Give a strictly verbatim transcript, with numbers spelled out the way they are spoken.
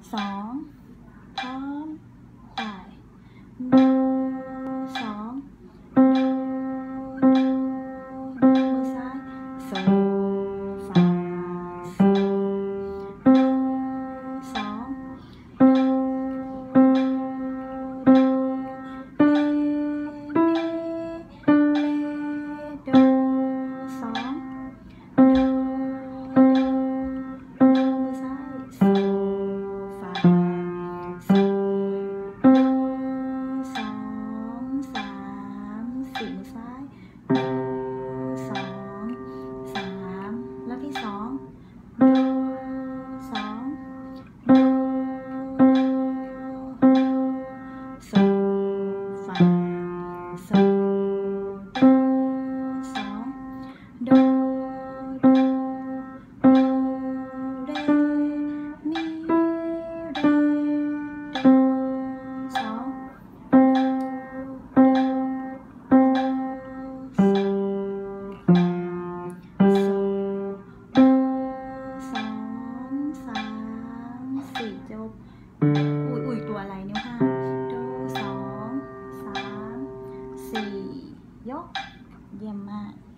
สองพร้อมไปหนึ่งสองมือซ้ายโซฟาโซหนึ่งสองโดสองโดมือซ้ายโซฟาโซโดสองสามสี่มือซ้ายโดสองสามแล้วที่สองโดสองโดโซฟาโซโดสองโดโดโดเรมีเรโดสองโดโดโซโซโดสองสามสี่จบอุ้ยอุ้ยตัวอะไรนิ้วห้าโดสองสามสี่ยกเยี่ยมมาก